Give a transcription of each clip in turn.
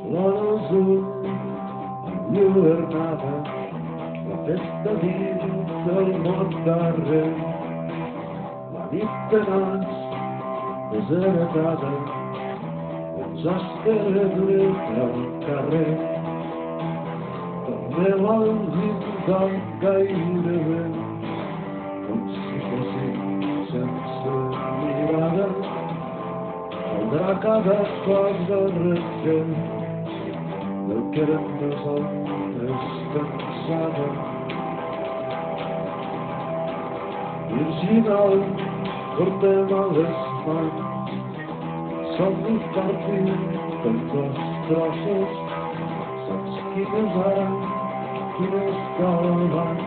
L'onze enlluernada, la festa dins del món darrer, la nit de nans desheretada, ens esperen al carrer. També l'han pintat gairebé, com si fossin sense mirada, caldrà cada cosa recent del que eren nosaltres cansada. Virginal, portem a les mans somnis partits en dos trossos. Saps quines ara, quines calmants,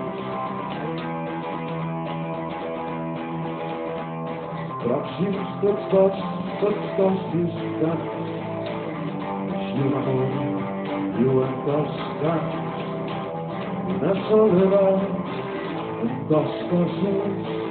pròxims tots dos distants, així l'amor viuen dos cants, una soledat en dos cossos.